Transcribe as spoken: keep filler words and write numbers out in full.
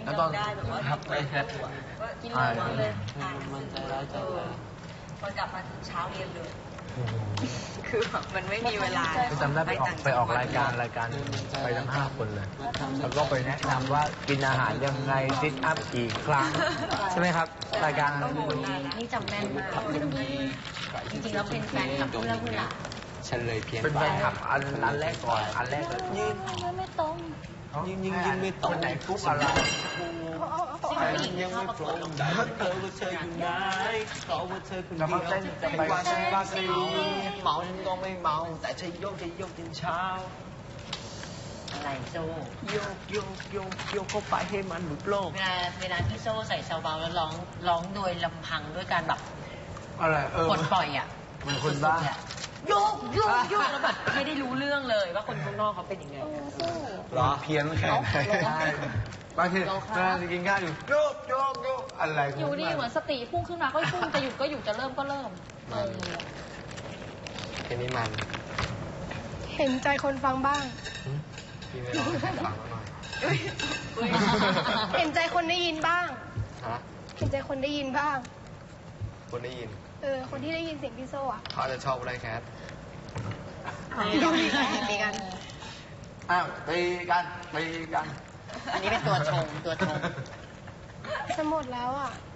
แล้วตอนได้แบบว่าทำไปแค่กินเลยเลยมันใจร้ายใจเลยพอกลับมาถึงเช้าเรียนเลยคือแบบมันไม่มีเวลาจำได้ไปออกไปออกรายการรายการไปทั้งห้าคนเลยแล้วก็ไปแนะนำว่ากินอาหารยังไงซิทอัพกี่ครั้งใช่ไหมครับรายการนี่จำแม่นมากจริงๆแล้วเป็นแฟนคลับเรื่องเวลาฉันเลยเพียงเป็นแฟนคลับอันอันแรกก่อนอันแรกเลยยืนไม่ตรงยิงยิงยิงไม่ตรงไหนกุ๊บอะไรยังไม่ตรงใจเธอว่าเธออยู่ไหนก็ว่าเธอคนเดียวจะไปว่าฉันว่าสิเมาฉันก็ไม่เมาแต่จะโยกจะโยกจนเช้าอะไรโซ่โยกโยกโยกโยกเข้าไปให้มันหลุดโลกเวลาเวลาที่โซ่ใส่ซาวเบาแล้วร้องร้องโดยลำพังด้วยการแบบอะไรเออปลดปล่อยอ่ะเหมือนคนบ้าโยกโยกโยกแล้วแบบไม่ได้รู้เรื่องเลยว่าคนข้างนอกเขาเป็นยังไงหรอเพี้ยนแค่ไหนบางทีเวลาจะกินข้าวอยู่โยกโยกโยกอะไรอยู่ดีเหมือนสติพุ่งขึ้นมาก็พุ่งจะหยุดก็หยุดจะเริ่มก็เริ่มแค่นี้มันเห็นใจคนฟังบ้างพี่ไม่ร้องให้ฟังหน่อยเห็นใจคนได้ยินบ้างฮะเห็นใจคนได้ยินบ้างคนได้ยินเออคนที่ได้ยินเสียงพี่โซ่อะเขาจะชอบอะไรแคทตีกันตีกันอ้าวตีกันตีกันอันนี้เป็นตัวชงตัวชงจะหมดแล้วอ่ะ